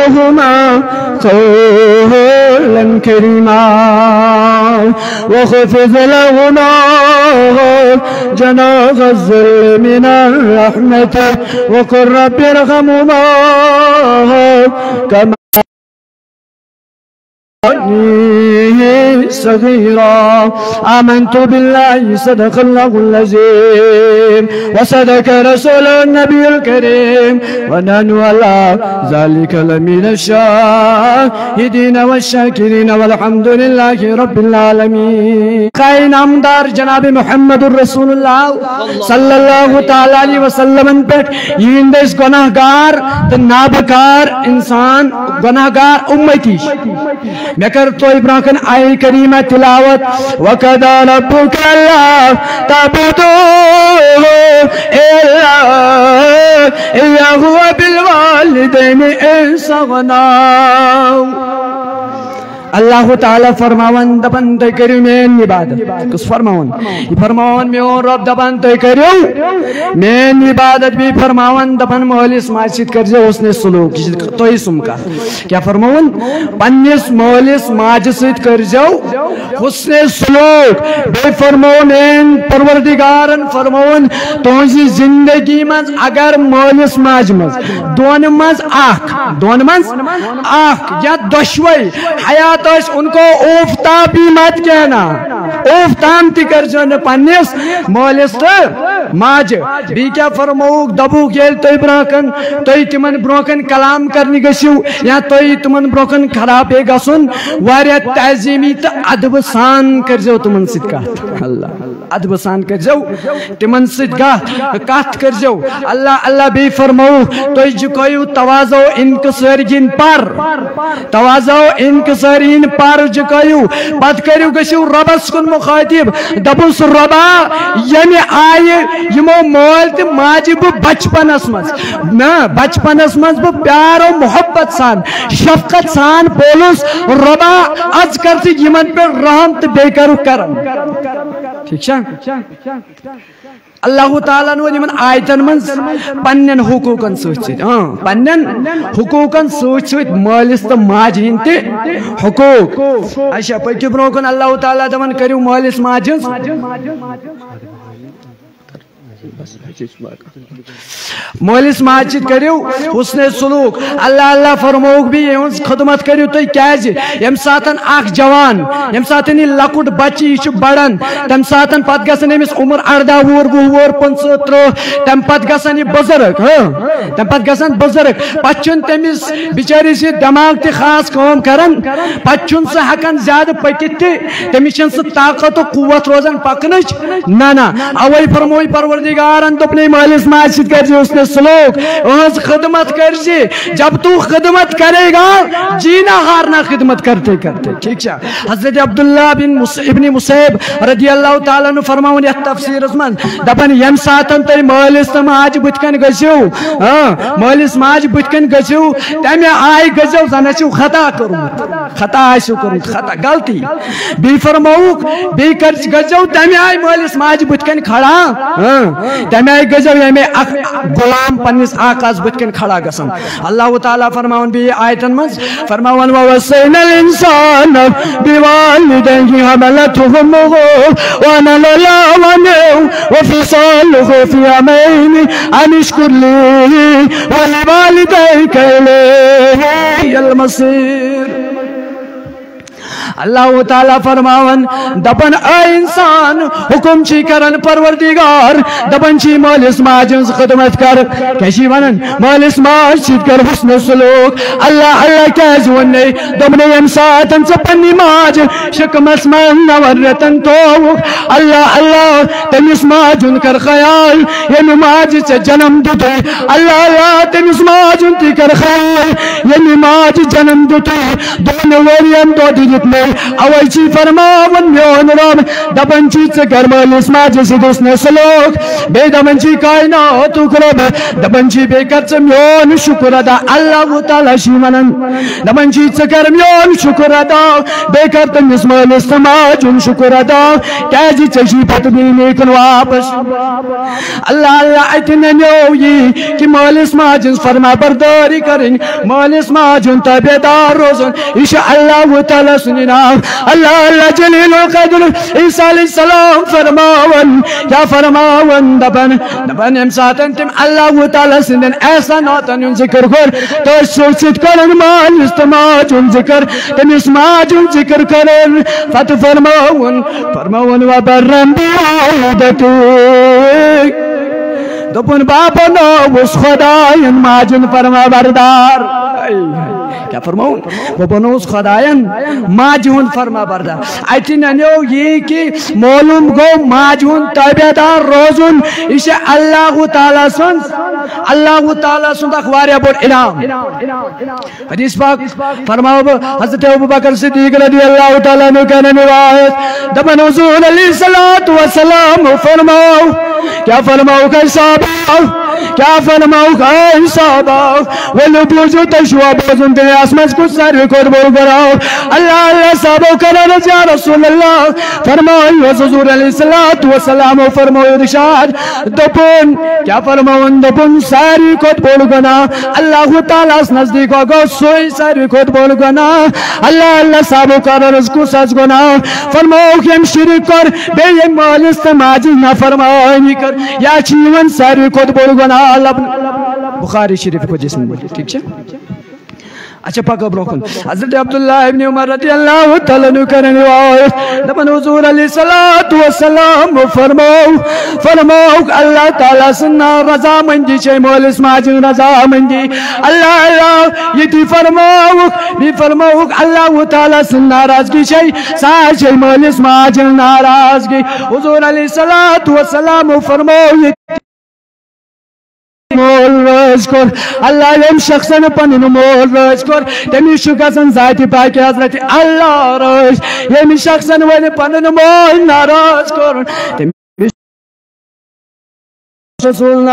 لهما قولا كريما وخفض لهما جناح الذل من الرحمة وقل رب ارحمهما كما صغيرا آمنت بالله صدق الله العظيم وصدق رسوله النبي الكريم ونحن على ذلك لمن الشاهدين والشاكرين والحمد لله رب العالمين. قائن نامدار جناب محمد رسول الله صلى الله تعالى عليه وسلم پر یندس گناہگار تو نابکار انسان گناہگار امتی میں کر تو ابراہیم آئی کریمہ تلاوت وَقَضَىٰ رَبُّكَ أَلَّا تَعْبُدُوا إِلَّا إِيَّاهُ وَبِالْوَالِدَيْنِ إِحْسَانًا. اللہ تعالیٰ فرماون دبن تے کریو مین عبادت کس فرماون یہ فرماون میون رب دبن تے کریو مین عبادت بھی فرماون دبن مولس ماجد کرجو حسن سلوک تو ہی سمکا کیا فرماون پنیس مولس ماجد کرجو حسن سلوک بے فرماون مین پروردگارن فرماون تونسی زندگی منز اگر مولس ماجمز دون منز آخ یا دشوئی حیات ان کو اوفتا بھی مت کہنا اوفتام تی کر جانے پانیس مولس تو ماج بھی کیا فرموک دبو گیل توی براکن توی تمن براکن کلام کرنی گسیو یا توی تمن براکن خراب ہے گسن واریت تعظیمی تا عدب سان کر جو تمن صدقات اللہ عدب سان کر جو تمن صدقات کات کر جو اللہ اللہ بھی فرموک توی جو کوئی توازو انکسرگین پر توازو انکسرگین پر جکایو بات کریو گشیو ربس کن مخاطب دبوس ربا یعنی آئے یمو مولت ماجب بچپن اسمز بچپن اسمز پیار و محبت سان شفقت سان بولوس ربا از کرتی یمن پر رحمت بے کرو کرم ٹھیک شاہ اللہ تعالیٰ نے من آیتن من پنن حقوقن سوچ پنن حقوقن سوچ مالس تو ماجہن تے حقوق اچھا پکی برونکن اللہ تعالیٰ دمن کریو مالس ماجہن مولس ماجد کریو حسن سلوک اللہ اللہ فرموک بھی یہ خدمت کریو تو کیا جی یم ساتن آخ جوان یم ساتن لکوٹ بچی یہ بڑن تم ساتن پت گسن امس عمر 18 وور 25 تم پت گسن یہ بزرگ تم پت گسن بزرگ پچن تمس بچاری سے دماغ تی خاص کام کرن پچن سے حقن زیادہ پکت تی تمشن سے طاقت و قوت روزن پکنچ نا اوئی فرموئی پروردگارن تو اپنے مالس ماجد کر جی اس نے سلوک اس خدمت کر جی جب تو خدمت کرے گا جینا ہارنا خدمت کرتے کرتے ٹھیک ہے. حضرت عبداللہ ابن مسیب رضی اللہ تعالیٰ نے فرماؤں یہ تفسیر اسمان دپن یم ساتن تی مالس ماج بتکن گزیو مالس ماج بتکن گزیو تیمی آئی گزیو زنشو خطا کرو خطا آئیسو کرو خطا غلطی بھی فرماؤں بھی گزیو تیمی آئی مالس ماج بتکن کھڑا تیمی آئی گزیو یمی غلام پنیس آقاز بتکن کھڑا گسن اللہ تعالیٰ فرماؤں بھی آیتن مز فرماؤں وَوَسَّيْنَا الْإِنسَانَ بِوَالِدَيْهِ حَمَلَتْهُ أُمُّهُ وَحَمَلَهُ وَوَضَعَهُ وَفِصَالُهُ فِي عَامَيْنِ أَنِ اشْكُرْ لِي وَلِوَالِدَيْكَ إِلَيَّ الْمَصِيرُ. اللہ تعالیٰ فرماون دبن اے انسان حکم چی کرن پروردگار دبن چی مالس ماجن خدمت کر کیسی ونن مالس ماجد کر حسن سلوک اللہ اللہ کیز ونی دبن امساتن سپنی ماج شکم اسمن نورتن توق اللہ اللہ تنس ماجن کر خیال یعنی ماجد سے جنم دوتے اللہ اللہ تنس ماجن تی کر خیال یعنی ماجد جنم دوتے دون وریم دو دیت میں اوچی فرماون میون رب دپن چی ژٕ مالس ماجہِ سۭتۍ حسن سلوک بے دپن چی کائناتُک رب دپن چی بے کر ژٕ میون شکر ادا اللہ تعالیٰ چی ونان دپن چی ژٕ کر میون شکر ادا بے کر تٔمِس مٲلِس تہٕ ماجہِ ہُنٛد شکر ادا کیازِ ژےٚ چھی پتہٕ میٛٲنی کُن واپس اللہ اللہ اتہِ ننیو یی کہ مٲلِس ماجہِ ہٕنٛز فرما بردٲری کرٕنۍ مٲلِس ماجہِ ہُنٛد تابع دار روزُن یہ چھُ اللہ تعالیٰ سُنٛد ناو اللہ اللہ جلیل القدر عیسیٰ علیہ السلام فرماون کیا فرماون دپن ییٚمہِ ساتہٕ تِم اللہ تعالیٰ سٕنٛدٮ۪ن احساناتن ہُنٛد ذکر کوٚر تٔتھۍ سۭتۍ سۭتۍ کوٚرُن مٲلِس تہٕ ماجہِ ہُنٛد ذکر تٔمِس ماجہِ ہُنٛد ذکر کوٚرُن پتہٕ فرماوُن وبرم بوالدتی دپن بابا نوس خداین ماجن فرما بردار کیا فرماؤں وہ بنوس خداین ماجہ ہند فرما بردار اتہ ننیو یہ کہ معلوم گو ماجہ ہند تابع دار روزن یہ اللہ تعالیٰ سن اخ واریاہ بوڑ انعام حدیث پاک فرماؤ حضرت ابوبکر صدیق رضی اللہ تعالیٰ عنہ کا روایت دپن حضور علیہ الصلوۃ والسلام فرماؤ کیا فرماؤ کہ صحابہ کیا فرماؤ کہ صحابہ ولو بوجو تشوا بوزن دنیاس مز کچھ ساروی کھوت بول کراؤ اللہ اللہ صحابہ کرنا یا رسول اللہ فرمائی حضور علیہ الصلوۃ والسلام فرماؤ ارشاد دپن کیا فرماؤ دپن ساروی کھوت بول گنا اللہ تعالیٰ نزدیک گو سوئی ساروی کھوت بول گنا اللہ اللہ صحابہ کرنا کچھ سچ گنا فرماؤ یم شرک کر بے یم مالس تہ ماجہ نافرمانی کر یا چیون ساروی کھوت بول گنا بخاری شریف کو جسم بولی ٹھیک ہے اچھا پاکا بروکن حضرت عبداللہ ابن عمر رضی اللہ تعالیٰ عنہ کرنے واقع دپن حضور علیہ الصلوۃ والسلام فرماؤ اللہ تعالیٰ سننا رضا مندی چھے مولس ماجن رضا مندی اللہ اللہ یہ تی فرماؤ اللہ تعالیٰ سننا ناراضگی چھے سا چھے مولس ماجن ناراضگی حضور علیہ الصلوۃ والسلام فرماؤ مول رٲض کور اللہ یم شخصن پنن مول رٲض کور تمس چھ گژھان ذات پاک حضرت اللہ رٲض یم شخصن ون پنن مول ناراض کور تمس رسول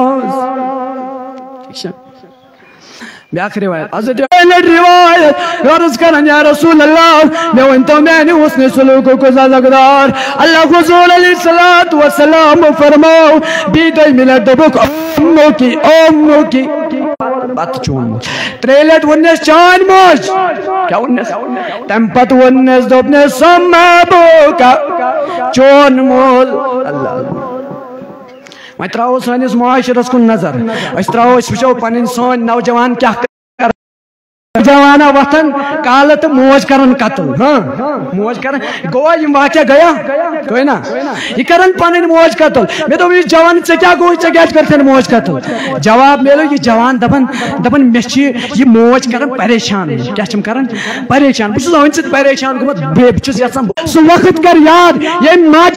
ناراض بیاکھ روایت حضرت روایت عرض کرن یا رسول اللہ میں ونتو میں نے حسن سلوک کو زادگدار اللہ حضور علیہ الصلوۃ والسلام فرماؤ بیدوی ملت دبک امو کی بات چون موج تریلت ونس چان موج کیا ونس تمپت ونس دوبنس سمابو کا چون مول اللہ میں تراؤ سانس معاشرس کن نظر اس تراؤ اس وچو پنن سون نوجوان کیا جوانا وطن کالت موج کرن قتل موج کرن گوا یم واقعہ گیا کوئی نا یہ کرن پنن موج قتل میں تو اس جوان سے کیا گوئی سے کیا کرتن موج قتل جواب میلو یہ جوان دپن مچ یہ موج کرن پریشان کیا چم کرن پریشان بس اون سے پریشان گمت بے بچس یسان سو وقت کر یاد یہ ماج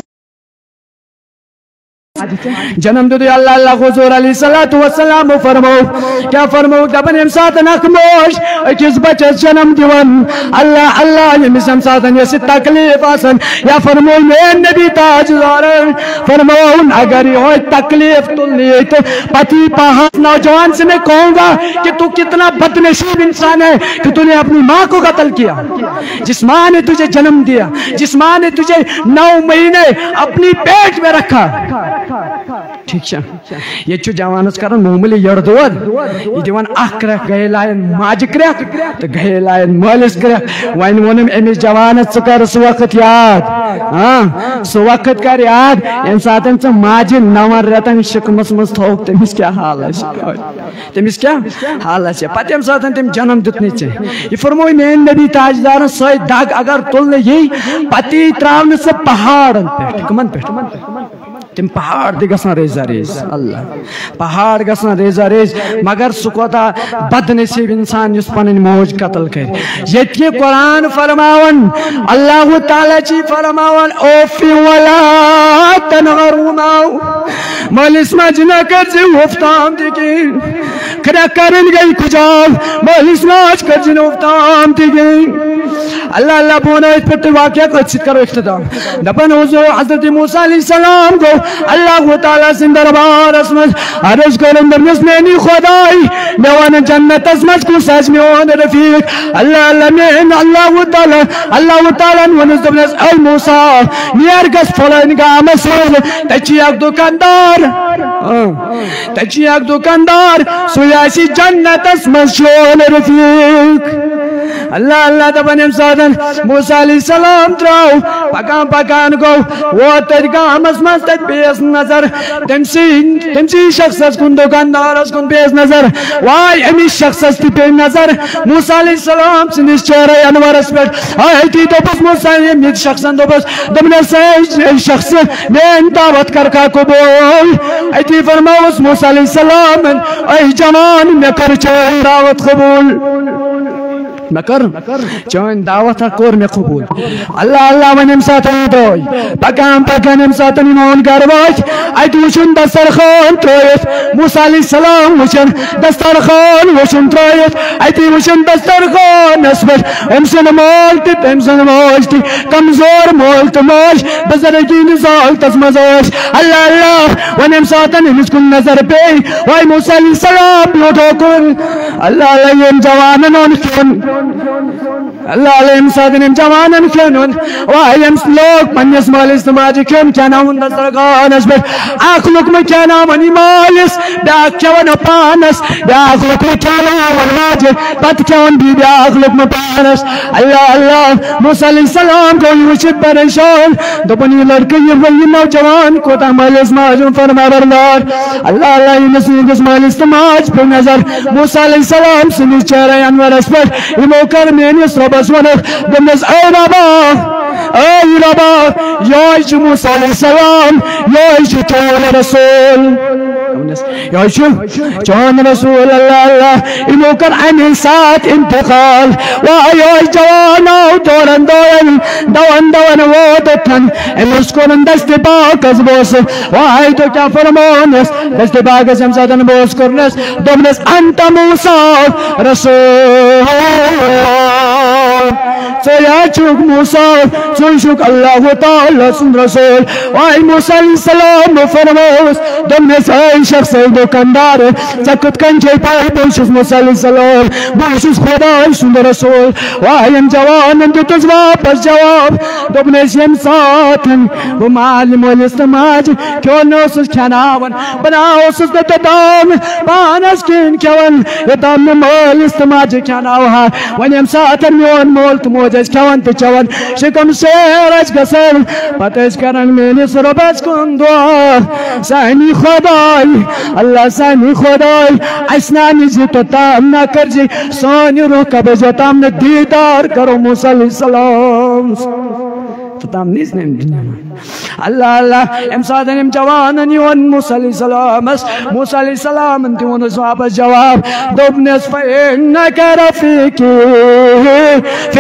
جنم دو اللہ اللہ حضور علیہ الصلوۃ والسلام فرماؤ کیا فرماؤ دپن یم ساتن اخ موج اکس بچس جنم دیون اللہ اللہ یمس یم ساتن یس تکلیف آسن یا فرماؤ اے نبی تاجدار فرماؤ اگر یہ تکلیف تلنی تو پتی پاس نوجوان سے میں کہوں گا کہ تو کتنا بدنصیب انسان ہے کہ تو نے اپنی ماں کو قتل کیا جس ماں نے تجھے جنم دیا جس ماں نے تجھے 9 مہینے اپنی پیٹ میں رکھا ٹھیک ہے یہ چھو جوانس کرن معمولی یردور یہ دیوان اخ کرک گئے لائن ماج کرک تو گئے لائن مالس کرک وین ونم امیس جوانس سکر سو وقت یاد سو وقت کر یاد ان ساتن سے ماج 9 رتن شکمس مز تھوک تمس کیا حال ہے تمس کیا حال ہے پتہ ام ساتن تم جنم دتنی چھ یہ فرموئی مین نبی تاجدار سوئی داغ اگر تلنے یہ پتی تراؤن سے پہاڑن پیٹ کمن پیٹ تم پہاڑ دی گسنا ریزا ریز اللہ پہاڑ گسنا ریزا ریز مگر سکوتا بد نصیب انسان جس پنن موج قتل کر یہ قرآن فرماون اللہ تعالی چی فرماون اوفی ولا تنغروناو مالس مجنہ کر زی وفتام دیکھیں کرا کرن گئی کجاو مالس ماج کر زی وفتام دیکھیں اللہ اللہ بونا اس پر واقعہ کو اچھت کرو اختتام دپن حضور حضرت موسیٰ علیہ السلام کو اللہ تعالیٰ سے دربار اسمت عرض کرن درمس مینی خدای میوان جنت اسمت کو ساز میوان رفیق اللہ اللہ مین اللہ تعالیٰ ونس دبنس اے موسیٰ نیرگس فلن کا مسئل تچی اک دکاندار سویاسی جنت اسمت شون رفیق اللہ اللہ دبن امسادن موسیٰ علیہ السلام تراؤ پکان گو وہ ترگام اسمت تک بیس نظر تمسی شخص اس کن دکاندار اس کن بیس نظر وائی امی شخص اس تی پی نظر موسیٰ علیہ السلام سنیس چہرہ انوار اس پر آئی تی تو بس موسیٰ یہ شخصن تو بس دبن سے شخص میں دعوت کر کا قبول آئی تی فرماؤ اس موسیٰ علیہ السلام اے جوان میں کر چاہے دعوت قبول مکر چون دعوت کور میں قبول اللہ اللہ من امساتن دوئی پکان امساتن امون گرواج ایت وشن دسترخان ترویت موسیٰ علیہ السلام وشن دسترخان وشن ترویت ایت وشن دسترخان نسبت امسن مولتی کمزور مولت موش بزرگی نزال تزمزوش اللہ اللہ من امساتن امس کن نظر پی وائی موسیٰ علیہ السلام پیوٹو کن اللہ اللہ یہ جوانن انکن اللہ علیہ صادن جوانن کھنن وایم لوگ پنس مالس تماجی کھن کھناون دسترخان اس پر اخ لقمہ کھناون مالس بیاکھ کھون پانس بیاکھ لقمہ کھناون ماجی پتہ کھون بیاکھ لقمہ پانس اللہ اللہ موسیٰ علیہ السلام کو وچھت پریشان دپن یہ لڑکہ یہ نوجوان کوتا مالس ماجو فرما بردار اللہ اللہ یہ نسیدس مالس تماج پر نظر موسیٰ علیہ السلام سنی چہرہ انور اس پر موکر مینس ربس ونک دمس اے ربا یوش موسیٰ علیہ السلام یوش چون رسول چون رسول اللہ اللہ موکر امی ساتھ انتقال ویوش جوانو دورن وودتن امس کنن دست باکس بوس وائی تو کیا فرمانس دست باکس امسادن بوس کرنس دمنس انت موسیٰ رسول سیاچوک موسیٰ سنشوک اللہ تعالیٰ سن رسول وائی موسیٰ علیہ السلام فرموس دمنس اے شخص دکاندار چکت کنچے پائی بوشس موسیٰ علیہ السلام بوشس خدای سن رسول وائی ام جوانن دیتوز واپس جواب دمنس یم ساتن وہ معلم والاستماج کیوں نوسس کھناون بناوسس دتدام پانس کین کیون یتام مال استماج کھناوہا ونیم ساتن میون مولت موجز کھون تچون شکم سیرج گسل پتش کرن مینس ربس کن دعا سانی خدای اللہ سانی خدای اسنانی جی تو تام نہ کر جی سانی روح کبج تام نہ دیدار کرو موسیٰ علیہ السلام تام نیز نیم دنیا اللہ اللہ امسادن ام جوانن یون موسیٰ علیہ السلام موسیٰ علیہ السلام انتون اس واپس جواب دوبنس فإنک رفیقی فی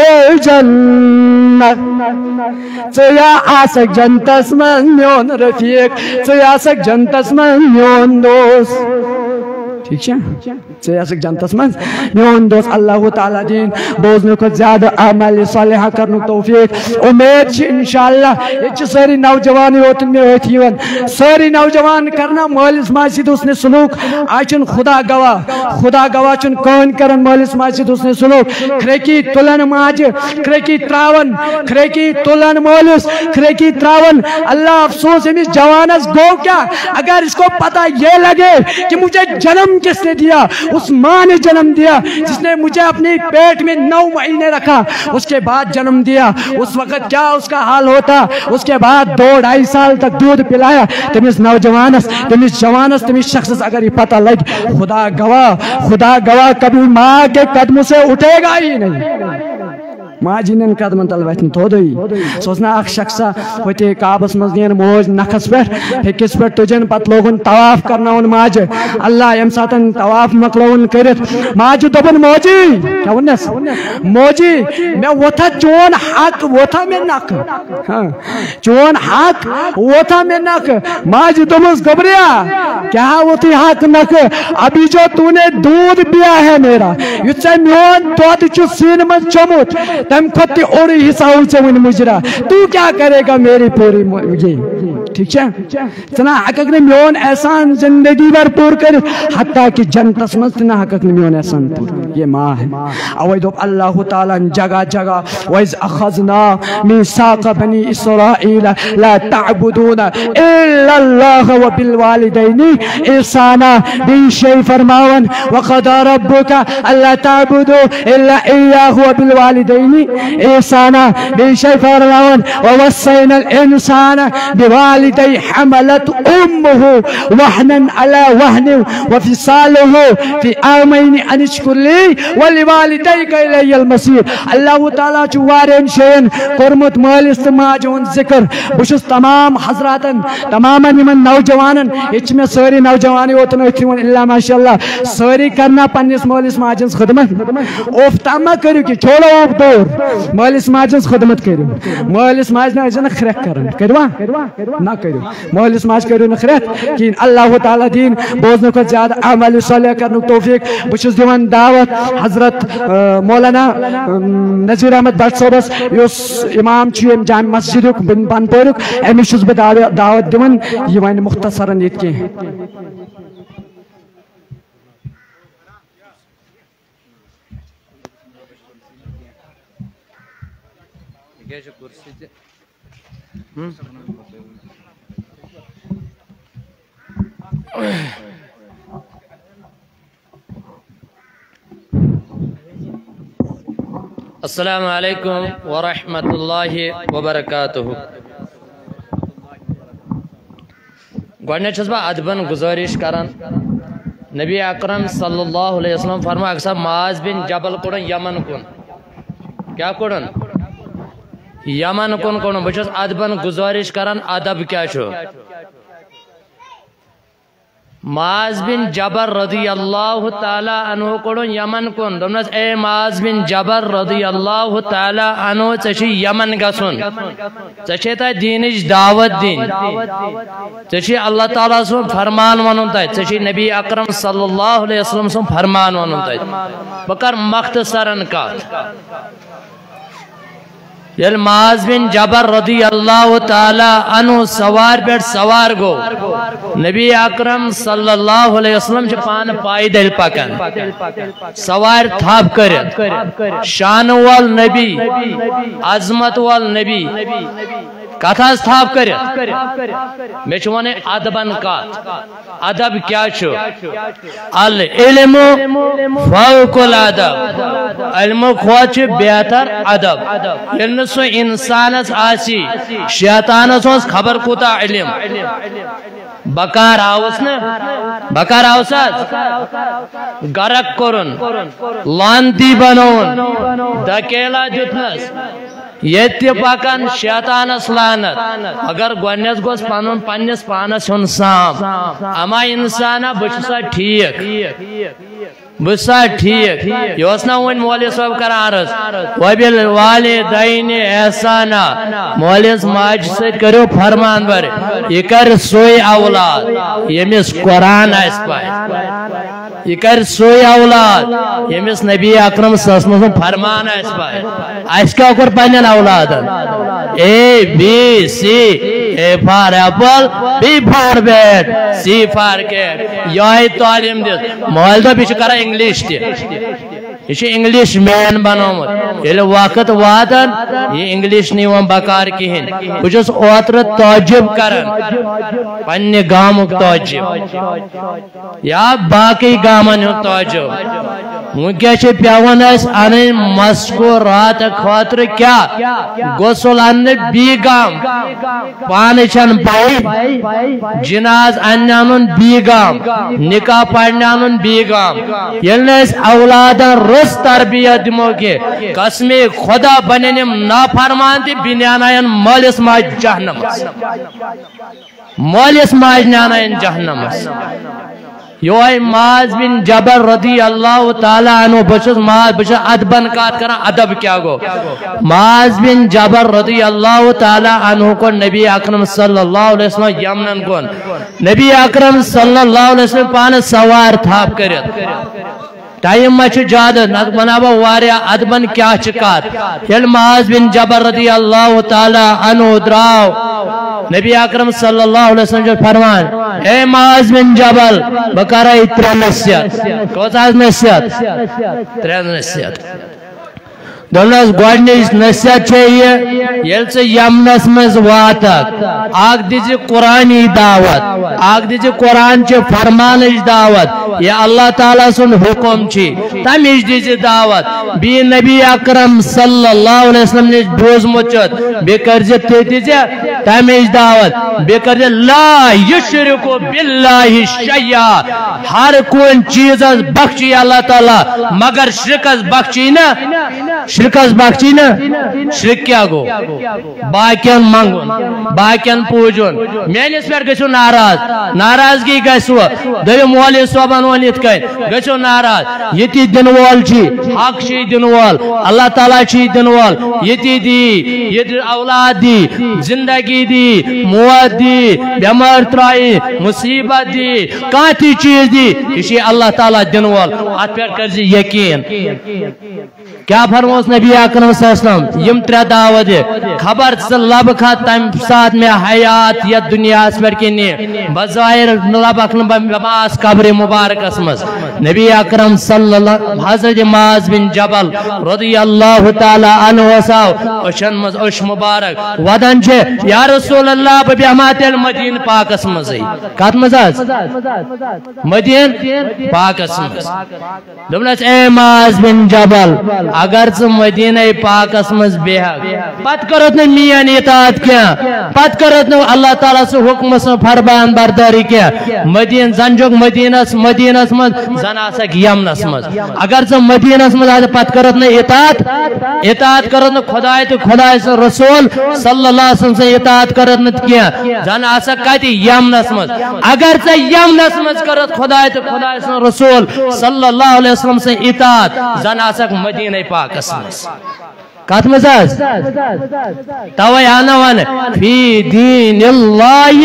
الجنت چیا آسک جنتس من میون رفیق چیا آسک جنتس من میون دوست ٹھیک ہے سیاسک جنتس من میون دوست اللہ تعالیٰ دین بوزنے کو زیادہ اعمال صالحہ کرنے توفیق امید چھ انشاءاللہ یہ ساری نوجوانی ہوتن میں ہوتی ہیں ساری نوجوان کرنا مالس ماجی اس نے سلوک آچن خدا گواہ چن کون کرن مالس ماجی اس نے سلوک کھریکی تلن ماج کھریکی تراون کھریکی تلن مالس کھریکی تراون اللہ افسوس امیس جوانس گو کیا اگر اس کو پتہ یہ لگے کہ مجھے جنم کس نے دیا اس ماں نے جنم دیا جس نے مجھے اپنے پیٹ میں 9 مہینے رکھا اس کے بعد جنم دیا اس وقت کیا اس کا حال ہوتا اس کے بعد 2-2.5 سال تک دودھ پلایا تمس نوجوانس تمس جوانس تمس شخص اگر یہ پتہ لگ خدا گواہ کبھی ماں کے قدموں سے اٹھے گا ہی نہیں ماں جنن قدمن تل وتن تھودی سوزنا اخ شخصا ہوتے کعبس مز نین موج نخس پہ ہکس پہ تجن پت لوگن طواف کرناون ماج اللہ یم ساتن طواف مکلون کرت ماج دبن موجی کیا ونس موجی میں وتھا چون حق وتھا میں نک چون حق وتھا میں نک ماج دمس گبریا کیا وتھی حق نک ابھی جو تو نے دودھ پیا ہے میرا یہ میون دودھ چھ سین من چمت तम खुद और हिस्सा से वन मुजरा तू क्या करेगा मेरी पूरी ये ठीक है तना हक ने मोन एहसान जिंदगी भर पूर कर हत्ता कि जन्नत में तना हक ने मोन एहसान पूर ये माँ है अवै दो अल्लाह ताला जगह जगह वइज अखज़ना मीसाक़ बनी इसराईल ला तअबुदूना इल्ला अल्लाह व बिल वालिदैनि ihsana bir şey farmavan ve qada rabbuka alla ta'budu illa iyyahu ve bil valideyni ihsana bir şey farmavan ve vassaynal insana bi validey hamalat ummuhu wahnan ala wahnin ve fisaluhu fi amayni an ishkur li ve li valideyka ilayyal masir Allahu Teala çu waren şeyin kormut malis majun zikr bushus tamam hazratan tamamen iman navjawanan içme sari navjawani otan ötüman illa maşallah sari karna pannis malis majins khidmat oftama kariyo ki chodo of dur malis majins khidmat kariyo malis majna ajana khirek karan karwa na kariyo malis maj kariyo na khirek ki Allah Teala din bozne ko zyada amal salih karnu tawfik bushus diwan dawat hazrat maulana Nazir Ahmed Bhatt sobas yus imam chuyem jami masjiduk bin banporuk emishus be dawat diwan yiwan mukhtasaran yetki Assalamu alaikum wa rahmatullahi wa barakatuh. Gwanet chasba adban guzarish karan Nabi Akram sallallahu alaihi wasallam farma aksa Maaz bin Jabal kuran Yaman kun kya kuran Yaman kun kuran bachas adban guzarish karan adab kya cho Maaz bin Jabal radiyallahu ta'ala anhu kuran Yaman kun domnas e Maaz bin Jabal radiyallahu ta'ala anhu chashi Yaman gasun chashi ta dinish dawat din chashi Allah ta'ala sun farman wanun tay chashi Nabi Akram sallallahu alaihi wasallam sun farman wanun tay bakar makhtasaran ka Yel Maaz bin Jabal radiyallahu ta'ala anhu sawar per sawar go Nabi Akram sallallahu alaihi wasallam je paan paidal pakan sawar thap karit shan wal nabi azmat wal nabi kathas thap karit me chwane adaban kat adab kya chu al ilmu fawqul adab ilmu khwach behatar adab so insanas asi shaitanas os khabar kuta ilm bakar house na bakar house garak korun lanti banon dakela jutnas yetya pakan shaitanas lanat agar gwanes gos panon pannes panas hun sam ama insana bachsa theek Busa ठीक योजना one मौलिस सब कर आरस वबिल वाले दाइने एहसाना मौलिस माज से करो फरमान बर ये कर सोई औलाद ये मिस कुरान आइस पाए ये कर सोई औलाद ये मिस नबी अकरम सल्लल्लाहु अलैहि वसल्लम फरमान आइस पाए आइस क्या कर पाने औलाद A B C A for apple B for bed C for cat यही तालीम दे मौल तो बिच करा इंग्लिश ते ये इंग्लिश मैन बनोमत ये वक्त वातन ये इंग्लिश नहीं वो बकार किहिन बुझस ओत्र ताजुब करन पन्ने गामुक ताजुब या बाकी गामन ताजुब मुझे छे प्यावन अस अने मस्को रात खातर क्या गोसल अने बीगाम पानचन भाई जिनाज अन्यानुन बीगाम निकाह पढ़नानुन बीगाम यलनेस औलादन रस तरबियत दिमोगे कसमे खुदा बनेनिम नाफरमान ति बिन्यानायन मालिस माज जहन्नम मालिस माज नानायन जहन्नम योय माज बिन जबल रदियल्लाहु ताला अन्हु बशस माज बशस अदबन काट करा अदब क्या गो माज बिन जबल रदियल्लाहु ताला अन्हु को नबी अकरम सल्लल्लाहु अलैहि वसल्लम यमनन को नबी अकरम सल्लल्लाहु अलैहि वसल्लम पान सवार थाप करत ٹائم ما زیادہ نت بنا بہ واریاہ ادبن کیا کت یل معاذ بن جبل رضی اللہ تعالی عنہ دراو نبی اکرم صلی اللہ علیہ وسلم فرمان اے معاذ بن جبل بہ کرے 3 نصیحت کوتاز نصیحت 3 نصیحت دولس گوڈنچ نصیحت یل ژٕ یمنس مز واتک اکھ دِژ قرآنی دعوت اکھ دِژ قرآن چہِ فرمانٕچ دعوت یہ اللہ تعالیٰ سُنٛد حکم چھ تمِچ دِژ دعوت بیٚیہِ نبی اکرم صلی اللہ علیہ وسلم نش بوزمُت بیٚیہِ کٔرزِ تہِ دِژ تمِچ دعوت بیٚیہِ کٔرزِ لا یُشرکُ باللہ شیئا ہر کُنہِ چیٖزس بخشی اللہ تعالیٰ مگر شرکس بخشی نا شرکس بخشی نا شرک کیا گو باقین منگن باقین پوجن میانس پر گژھو ناراضگی گژھو دویم مولوی صوبن ون یتھ کن گژھو ناراض یتی دن وول چھ حق چھ دن وول اللہ تعالیٰ چھ دن وول یتی دی یتی اولاد دی زندگی دی موت دی بیمار ترائی مصیبت دی کانٛہہ تہِ چیز دی یہ چھ اللہ تعالیٰ دن وول ات پر کر یقین کیا فرموس نبی اکرم صلی اللہ علیہ وسلم یم 3 دعوت خبر ژٕ لبکھا تمہ سات میں حیات یا دنیا پر کنہ بظاہر لبکھ نماز قبر مبارکس مز نبی اکرم صلی اللہ حضرت معاذ بن جبل رضی اللہ تعالی عنہ وساو اشن مز اش مبارک ودن چھ یا رسول اللہ بہ بیہما تیل مدین پاکس مز کت مز مدین پاکس مز دوپنس اے معاذ بن جبل اگر ژٕ مدینہ پاکس مز بیہک پت کرت نہ میان اطاعت کیا پت کرت نہ اللہ تعالیٰ سے حکم سے فرمان برداری کیا مدین زنجوک مدینس مز زن آسک یمنس مز اگر ژٕ مدینس مز پت کرت نہ اطاعت کرت نہ خدا تو خدا سے رسول صلی اللہ علیہ وسلم سے اطاعت کرت نہ کیا زن آسک کت یمنس مز اگر ژٕ یمنس مز کرت خدا تو خدا سے رسول صلی اللہ علیہ وسلم سے اطاعت زن آسک مدینہ پاکس مز کت مز توے آنا ون فی دین اللہ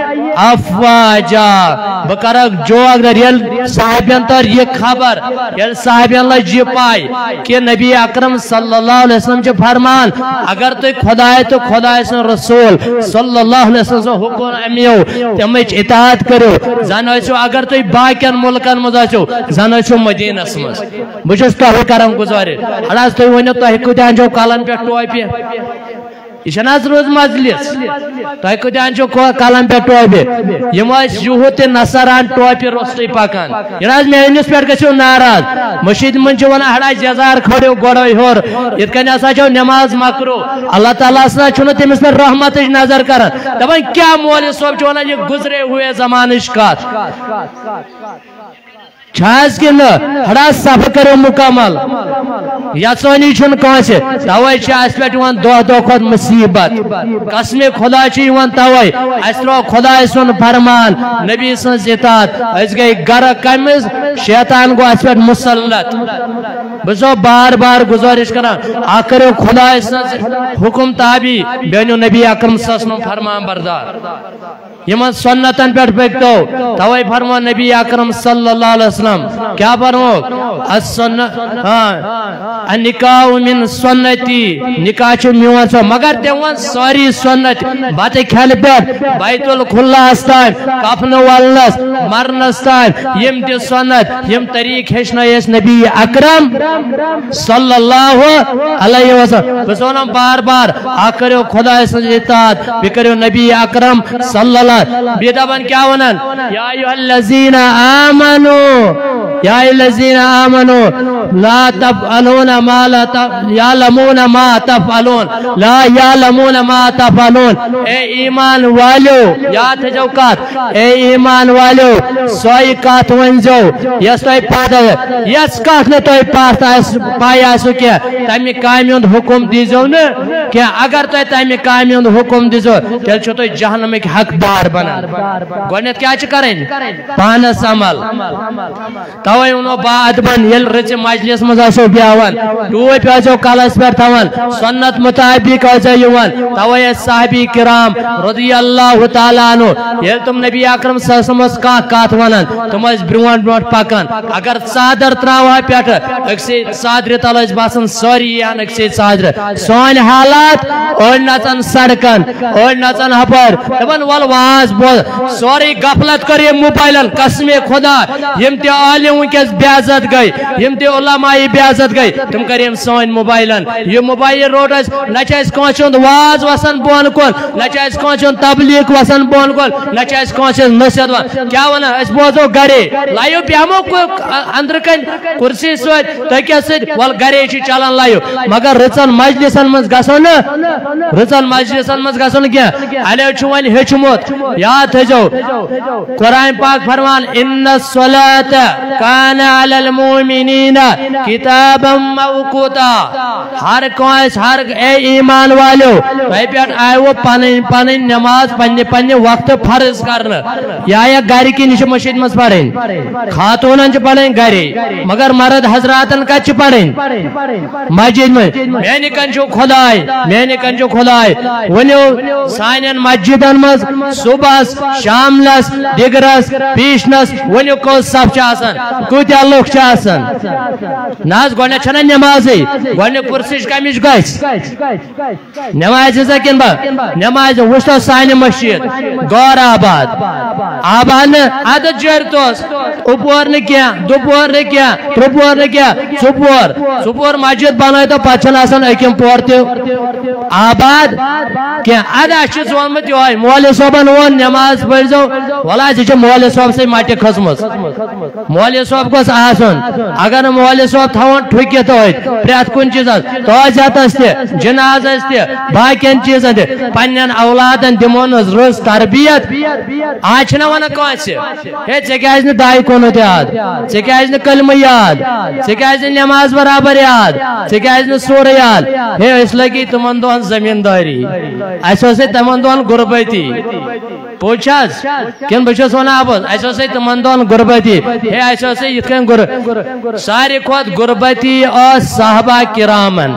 افواجا بہ کرک جوگ یل صحابین تر یہ خبر یل صحابین لج یہ پائی کہ نبی اکرم صلی اللہ علیہ وسلم چھ فرمان اگر تو خدا تو خدا سن رسول صلی اللہ علیہ وسلم سے حکم امیو تمچ اطاعت کرو زن آسو اگر تو باقین ملکن مز آسو زن آسو مدینس مز بچس تو کرم گزارے اڑاس تو ونو تو کتان جو کالن پہ ٹوپی یہ روز مجلس تہ کتان کالن پہ ٹوپی یم یہود نصران ٹوپی روستے پکان یہ میانس پہ گھو ناراض مشید من ونان ہڑا جزار کھڑو گوڑو ہور یت کن ہسا چھو نماز مکرو اللہ تعالیٰ ہسا چھو تمس پہ رحمت نظر کران دپان کیا مولوی صاحب ونان یہ گزرے ہوئے زمانچ کت چھاز کہ نا ہڑا صبر کرو مکمل یسانی چھن کانس توے چھ اس پہ دہ کھت مصیبت قسم خدا چھ توے اس رو خدا سن فرمان نبی سن اطاعت اس گئی گر کمز شیطان گو اس پہ مسلط بسو بار بار گزارش کران آخر خدا سن حکم تابی بینو نبی اکرم صلی اللہ علیہ وسلم فرمان بردار یمن سنتن پہ پکتو توے فرمان نبی اکرم صلی اللہ علیہ وسلم کیا فرمو النکاح من سنتی نکاح چھ میون سو مگر دیوان ساری سنت بات کھل پہ بیت الخلا استان کفن والنس مرنس تان یم دی سنت یم طریق ہشنا اس نبی اکرم صلی اللہ علیہ وسلم بس ونم بار بار آکریو خدا سن اطاعت بکریو نبی اکرم صلی اللہ بیدابن کیا ونن یا ایوہ الذین آمنوا یا الذین آمنوا لا تفعلون ما لا یعلمون ما تفعلون لا یعلمون ما تفعلون اے ایمان والو یاد ہے جوکات اے ایمان والو سوئی کات ونزو یس توی پاتا یس کات نے توی پائی آسو کیا تیمی کامیون حکم دیزو نا کہ اگر توی تیمی کامیون حکم دیزو تیل چھو توی جہنم ایک حق دار بنا گوڑنیت کیا چھ کریں پانس عمل توے ونو با ادبن یل رچ مجلس مز آسو بیاوان ٹوپ آسو کلس پر تھاوان سنت مطابق آسو یوان توے صحابی کرام رضی اللہ تعالی عنہ یل تم نبی اکرم صلی اللہ علیہ وسلم کا کات ونان تم اس برونٹ برونٹ پکان اگر صادر تراوا پیٹ اکسی صادر تلس باسن سوری یان اکسی صادر سون حالات اور نچن سڑکن اور نچن ہپر دپن ول واز بول سوری غفلت کر یہ موبائلن قسم خدا یم تہ عالم ونکس بیعزت گئی یم تہ علماء بیعزت گئی تم کریم سون موبائلن یہ موبائل روڈ اس نچس کوچن واز وسن بون کول نچس کوچن تبلیغ وسن بون کول نچس کوچن نصیحت کیا ونا اس بوزو گرے لایو بیامو اندر کن کرسی سوت تکیا سد ول گرے چھ چلان لایو مگر رچن مجلسن مز گسن رچن مجلسن مز گسن کیا علی چون ہچمت یاد تھجو قرآن پاک فرمان ان الصلاۃ کان علی المؤمنین کتابا موقوتا ہر کوئی ہر اے ایمان والو تہ پیٹ آیو پن نماز پنہ وقت فرض کرنا یا گھر کی نش مسجد مز پڑھیں خاتونن چ پڑھیں گھرے مگر مرد حضراتن کت چ پڑھیں مسجد میں میانہ کنچو خدائے میانہ کنچو خدائے ونیو سانن مسجدن مز صبح شاملس دگرس پیشنس ونیو کو صف چ آسان کوتیا لوک چ آسان ناز گونے چھنا نمازی گونے کرسیش کمیش گیس نماز سے کن با نماز وشتو سانی مسجد گور آباد آباد عادت جرتوس اوپور نے کیا دوپور نے کیا تروپور نے کیا سپور مسجد بنائے تو پچھن آسان ایکم پورتے آباد کیا آدھا شیز وانمت یوئی مولی صوبان وان نماز پڑھزو والا جیچے مولی صوب سے ماٹی خسمس مولی صوب کو آسان اگر مولی صوب تھاون ٹھوکیت ہوئی پریت کن چیزان توجہت استے جناز استے باقین چیزان دے پنین اولادن دیمونز روز تربیت آچھنا وانا کون سے ہے چکیاز نے دائی کونو دیاد چکیاز نے کلمہ یاد چکیاز نے نماز برابر یاد چکیاز نے سور یاد ہے اس لگی تمن دوان زمینداری ایسو سے تمن دوان غربتی پوچھاز کن بچو سونا آبوز ایسو سے تمن دوان غربتی ہے ایسو سے یتکن ساری خود غربتی اور صحابہ کرامن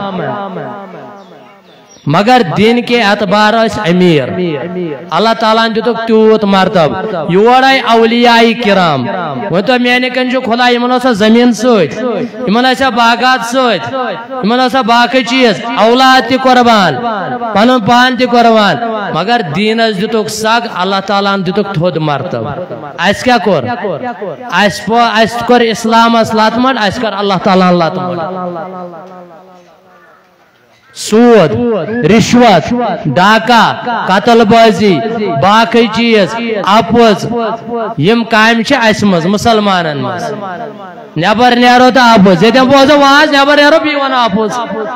مگر دین کے اعتبار اس امیر اللہ تعالیٰ نے دیتو تیوت مرتب یوڑائی اولیاء کرام وہ تو میانے کنجو کھلا ایمن اسا زمین سوچ ایمن اسا باغات سوچ ایمن اسا باقی چیز اولاد تی قربان پنن پان تی قربان مگر دین اس دیتو ساگ اللہ تعالیٰ نے دیتو تھود مرتب ایس کیا کر ایس کر اسلام اس لاتمت ایس کر اللہ تعالیٰ لاتمت سود رشوت ڈاکہ قتل بازی باقی چیز اپوز یم کام چھ اس مز مسلمانن مز نبر نیرو تا اپوز یہ بوزو واز نبر نیرو بی وانا اپوز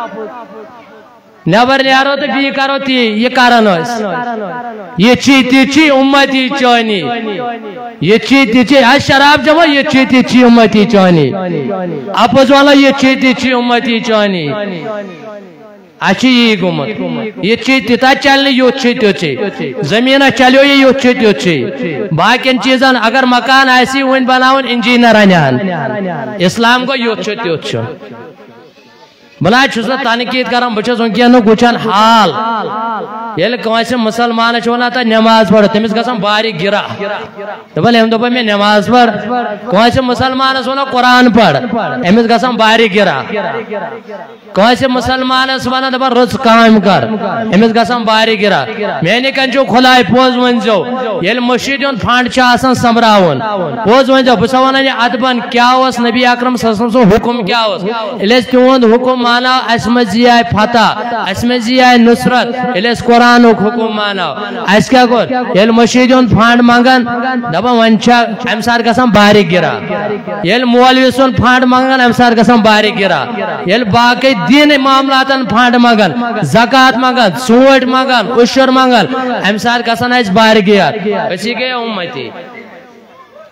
نبر نیرو تو بی کرو تی یہ کارن ہوئیس یہ چی امتی چونی یہ چی آج شراب جمع یہ چی امتی چونی اپوز والا یہ چی امتی چونی اچھی یہ گمت یہ چیتی تا چلنے یہ چیتی چی زمینہ چلیو یہ چیتی چی باقین چیزان اگر مکان ایسی ہوئن بناون انجینر آنیان اسلام کو یہ چیتی چی بلائے چھوزنہ تانکید کرم بچھس انکیانو گوچان حال یہ لکھوائے مسلمان چھونا تا نماز پڑھ تمیز گسم باری گرا دبل ہم دوپا میں نماز پڑھ کوئی مسلمان سونا قرآن پڑھ امیز گسم باری گرا کوئی مسلمان سونا دبا رز کام کر امیز گسم باری گرا میں نے کنچو کھلائی پوز منزو یہ مشیدیون پھانڈ چاہسن سمراون پوز منزو بسوانا یہ عدبان کیا ہوس نبی اکرم صلی اللہ علیہ وسلم حکم کیا ہوس الیس تیوند حکم مانا اسمزی آئے فتح اسمزی آئے نصرت الیس قرآن حکم مانا اس کیا کر یہ مشیدیون پھانڈ مانگن دبا ونچا امسار قسم باری گرا یہ مولویسون پھانڈ مانگن امسار قسم باری گرا یہ باقی دین معاملاتن پھانڈ مانگن زکاة مانگن سوٹ مانگن عشر مانگن امسار قسم ایس باری گیا اسی گئے امتی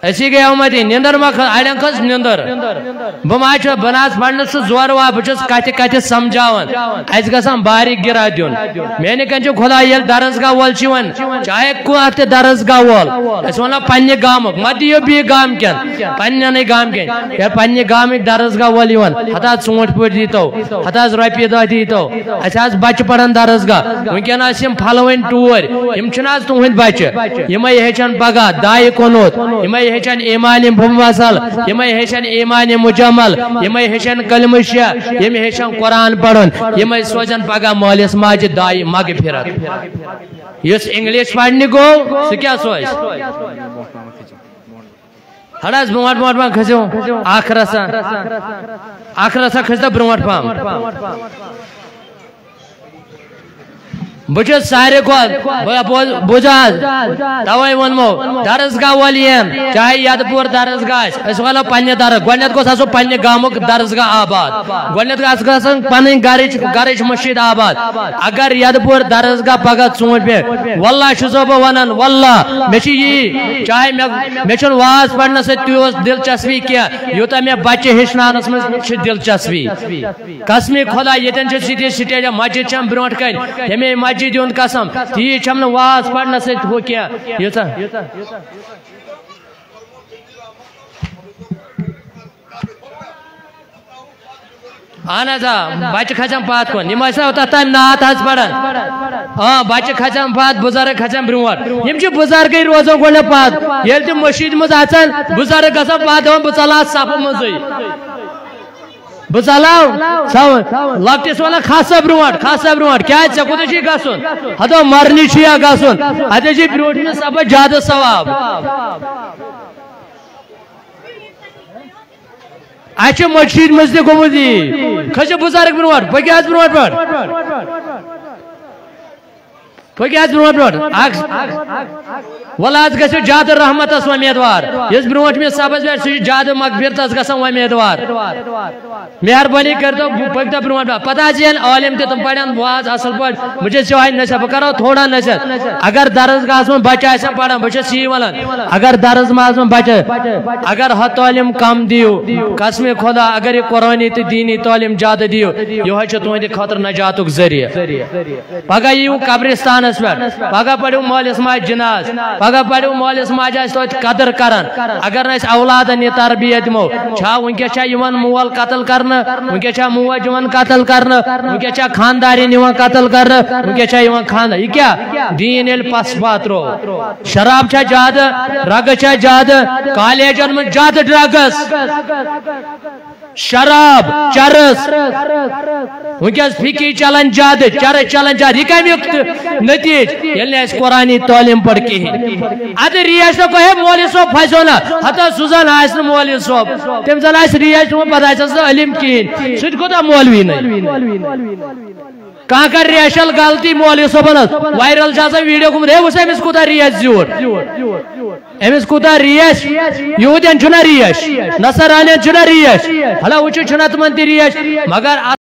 اسی گئے اومدی نندر ما اڑین کھس نندر بہ بناس پڑھنے سہ زور وا بچس کتہ کتہ سمجھاون اس گژھان باریک گرا دیون میانہ کنچ خدا یل درسگاہ وول چون چاہے کانٛہہ تہِ درسگاہ وول اس ونو پننہ گامک مت دیو بی گام کین پننہ گام کین یا پننہ گامک درسگاہ وول یون ہتا ژوٗنٛٹھۍ پٲٹھۍ دیتو ہتا رۄپیہِ دہ دیتو اس آز بچہ پران درسگاہ ونکین آس یم پھلوین ٹور یم چھنا آز تہنٛدۍ بچہ یمے ہیچھان پگاہ دایہِ کُنوت یمے ہیچھان ایمان مفصل یمے ہیچھان ایمان مجمل یمے ہیچھان کلمہ شیع یم ہیچھان قرآن پڑھن یمے سوزن پگاہ مٲلِس ماجہِ دایہِ مغفرت یس انگلش پڑھنہِ گو سہ کیا سوز ہڑاس برونٹ برونٹ کھسو اکھ رسا کھستا برونٹ پام بچس سارے بوزاز توے ونمو درسگاہ ولیم چاہے یاد پور درسگاہ اس والو پنہ درس گونیت گوس آسو پنہ گامک درسگاہ آباد گونیت گژھن پنن گرچ مسجد آباد اگر یاد پور درسگاہ پگہ ژوٗنٛٹھۍ پہ واللہ چھُسو بہ ونان واللہ مے چھ یی چاہے مے چھُنہٕ واز پڑھنس سۭتۍ تیوٗت دلچسپی کینٛہہ یوٗتاہ مے بچہ ہیٚچھناونس منٛز چھِ دلچسپی قسمِ خدا ییٚتٮ۪ن چھُ سٹی سٹیڈیم مسجد چھم برونٛٹھ کنۍ ییٚمے مسجد ہُنٛد قسم تی چھم نہٕ واز پڑھنس سۭتۍ ہُہ کینٛہہ یوٗتاہ اہن حظ بچہ کھسان پات کن یم تر تم نعت حظ پڑان ہاں بچہ کھسان پات بزرگ کھسان برونٹ یم بزرگے روزان گۄڈٕ پات ییٚلہِ تِم مسجد مز اژان بزرگ گژھان پات دپان بہٕ ژلاو صفہٕ منٛزٕے بہٕ ژلاو لۄکٹِس ونان کھسا برونٹ کیٛازِ ژےٚ کوٚتَتھ چھُے گژھُن ہتو مرنہِ چھُ یا گژھُن اتہِ چھُے برونٹھمہِ سبق زیادٕ ثواب اچھا مسجد مز تہ گوٚمُت یی کھسو بزرگ برونٹ پٔکِو حظ برونٹ پٔکِو حظ برونٹ ول حظ گژھو زیادٕ رحمتس امیدوار یس برونٹھمہِ سبس پٮ۪ٹھ سُہ چھُ زیادٕ مغفرتس گژھان امیدوار مہربٲنی کٔرتو پٔکۍتو برونٹ پتہ حظ یِن عالم تہِ تِم پرن واز اصل پٲٹھۍ بہٕ چھُس یِہوے نصیحت بہٕ کرو تھوڑا نصیحت اگر درسگاہس منٛز بچہ آسن پران بہٕ چھُس یی ونان اگر درسگاہس منٛز بچہ اگر ہۄ تعلیٖم کم دیو قسمِ خدا اگر یہ قرآنی تہٕ دیٖنی تعلیٖم زیادٕ دیو یِہوے چھُ تُہنٛدِ خٲطرٕ نجاتُک ذٔریعہٕ پگاہ یِیِو قبرستانس پٮ۪ٹھ پگاہ پٔرِو مٲلِس ماجہِ جناز پگاہ پڑھو مٲلِس ماجہِ آسہِ توتہِ قدر کران اگر نہٕ أسۍ اولادن یہِ تربیت دِمو چھا وٕنکیٚس چھا یِوان مول قتل کرنہٕ وٕنکیٚس چھا موج یِوان قتل کرنہٕ وٕنکیٚس چھا خاندارین یِوان قتل کرنہٕ وٕنکیٚس چھا یِوان خاندار یہِ کیٛاہ دیٖن ییٚلہِ پس پاترو شراب چھا زیادٕ ڈرگٕس چھا زیادٕ کالیجن منٛز زیادٕ ڈرگٕس شراب چرس ونکس فکی چلان زیادٕ چرس چلان زیادٕ یہ کمیُک نتیج ییٚلہِ نہٕ اَسہِ قرآنی تعلیٖم پٔر کِہیٖنۍ ادٕ ریاض تو کہے مولوی صٲب پھسو نا ہتا سوزان آسہِ نہٕ مولوی صٲب تٔمۍ زن آسہِ ریاض تِمن پتہٕ آسٮ۪س نہٕ علم کِہیٖنۍ سُہ تہِ کوٗتاہ مولوی نہٕ کانٛہہ کر ریشل غلطی مولوی صٲبن وائرل چھِ آسان ویڈیو گوٚمُت ہے وٕچھ أمِس کوٗتاہ ریش زیوٗٹھ أمِس کوٗتاہ ریش یہوٗدین چھُنہ ریش نصرانین چھُنہ ریش ہلا وٕچھِو چھُنہ تِمن تہِ ریش مگر